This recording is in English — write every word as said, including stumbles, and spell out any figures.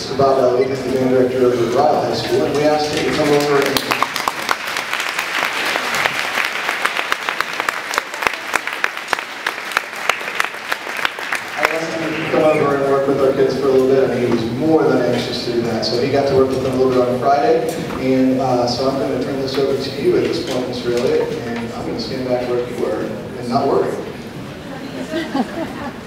Mister Bob Elliot is the band director over at Ryle High School, and we asked him to come over and I asked him to come over and work with our kids for a little bit, and he was more than anxious to do that. So he got to work with them a little bit on Friday, and uh, so I'm going to turn this over to you at this point, Mister Elliot, and I'm going to stand back where you were and not worry.